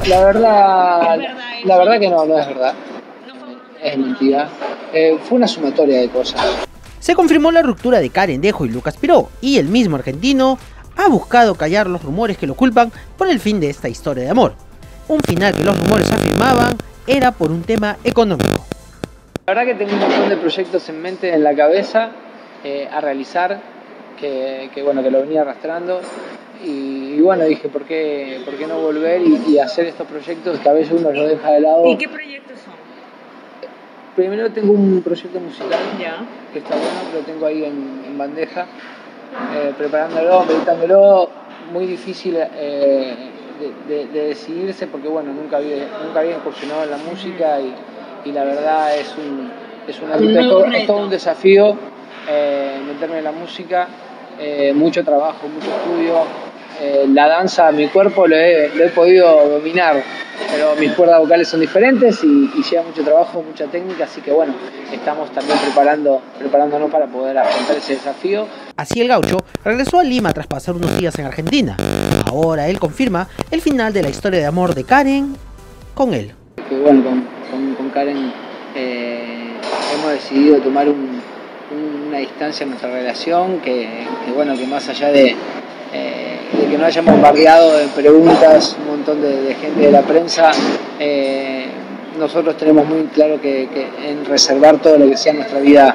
La verdad que no es verdad. Es mentira. Fue una sumatoria de cosas. Se confirmó la ruptura de Karen Dejo y Lucas Piró, y el mismo argentino ha buscado callar los rumores que lo culpan por el fin de esta historia de amor. Un final que los rumores afirmaban era por un tema económico. La verdad que tengo un montón de proyectos en mente, en la cabeza, a realizar, que lo venía arrastrando. Y bueno, dije, ¿por qué no volver y hacer estos proyectos que a veces uno los deja de lado? ¿Y qué proyectos son? Primero tengo un proyecto musical, Ya. que está bueno, que lo tengo ahí en bandeja, preparándolo, meditándolo, muy difícil de decidirse porque bueno, nunca había incursionado en la música y la verdad es todo un desafío meterme en la música, mucho trabajo, mucho estudio. La danza, mi cuerpo lo he podido dominar, pero mis cuerdas vocales son diferentes y lleva mucho trabajo, mucha técnica, así que bueno, estamos también preparándonos para poder afrontar ese desafío. Así el gaucho regresó a Lima tras pasar unos días en Argentina. Ahora él confirma el final de la historia de amor de Karen con él. Que bueno, con Karen hemos decidido tomar una distancia en nuestra relación, que más allá de que no hayamos bombardeado de preguntas un montón de gente de la prensa, nosotros tenemos muy claro que en reservar todo lo que sea nuestra vida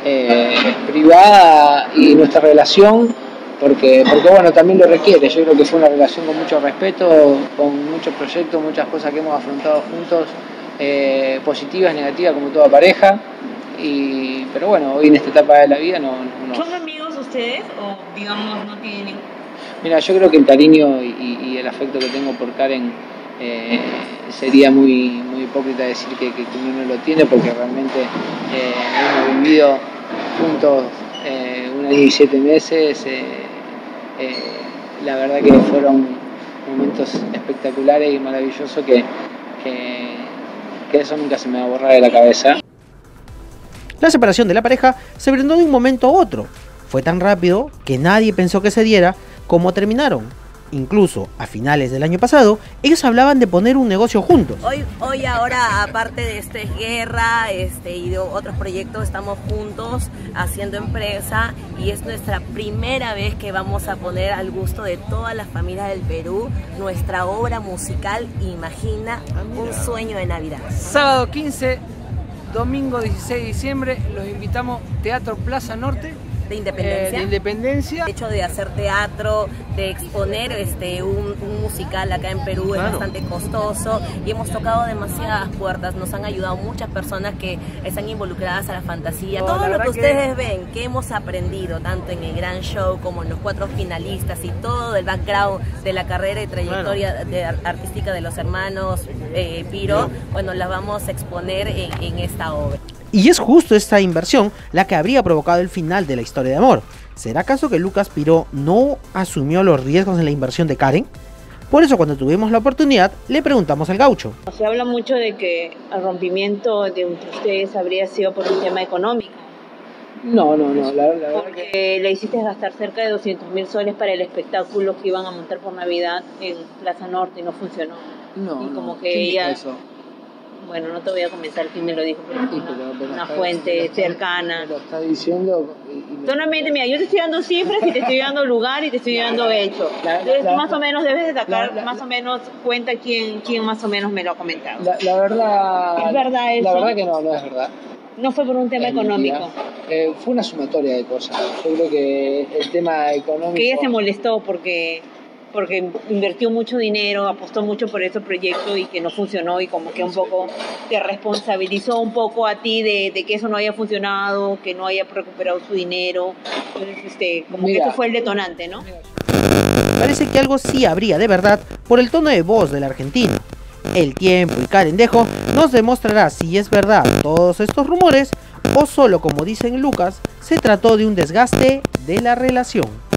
privada y nuestra relación, porque bueno, también lo requiere. Yo creo que fue una relación con mucho respeto, con muchos proyectos, muchas cosas que hemos afrontado juntos, positivas, negativas, como toda pareja. Pero bueno, hoy en esta etapa de la vida no. ¿Son amigos ustedes o digamos no tienen? Mira, yo creo que el cariño y el afecto que tengo por Karen sería muy hipócrita decir que uno no lo tiene, porque realmente hemos vivido juntos 1 año y 7 meses. La verdad que fueron momentos espectaculares y maravillosos que eso nunca se me va a borrar de la cabeza. La separación de la pareja se brindó de un momento a otro. Fue tan rápido que nadie pensó que se diera como terminaron. Incluso a finales del año pasado, ellos hablaban de poner un negocio juntos. Hoy ahora, aparte de esta guerra y de otros proyectos, estamos juntos haciendo empresa y es nuestra primera vez que vamos a poner al gusto de todas las familias del Perú nuestra obra musical Imagina, un sueño de Navidad. Sábado 15, domingo 16 de diciembre, los invitamos Teatro Plaza Norte. De Independencia. El hecho de hacer teatro, de exponer un musical acá en Perú es bastante costoso y hemos tocado demasiadas puertas. Nos han ayudado muchas personas que están involucradas a la fantasía. Todo lo que ustedes ven, que hemos aprendido tanto en el gran show como en los 4 finalistas y todo el background de la carrera y trayectoria artística de los hermanos Piró, bueno, las vamos a exponer en esta obra. Y es justo esta inversión la que habría provocado el final de la historia de amor. ¿Será acaso que Lucas Piró no asumió los riesgos en la inversión de Karen? Por eso cuando tuvimos la oportunidad le preguntamos al gaucho. Se habla mucho de que el rompimiento de entre ustedes habría sido por un tema económico. No, la verdad porque le hiciste gastar cerca de 200.000 soles para el espectáculo que iban a montar por Navidad en Plaza Norte y no funcionó. ¿Quién dijo eso? Bueno, no te voy a comentar quién me lo dijo, pero una fuente cercana. Me lo está diciendo. Solamente, mira, yo te estoy dando cifras y te estoy dando lugar y te estoy dando hecho. Más o menos debes de sacar, más o menos cuenta quién más o menos me lo ha comentado. La verdad. ¿Es verdad eso? La verdad que no es verdad. No fue por un tema económico. Fue una sumatoria de cosas. Yo creo que el tema económico. Que ella se molestó porque invirtió mucho dinero, apostó mucho por ese proyecto y que no funcionó y como que un poco te responsabilizó un poco a ti de que eso no haya funcionado, que no haya recuperado su dinero. Entonces, que eso fue el detonante, ¿no? Parece que algo sí habría de verdad por el tono de voz del argentino. El tiempo y Karen Dejo nos demostrará si es verdad todos estos rumores o solo, como dicen Lucas, se trató de un desgaste de la relación.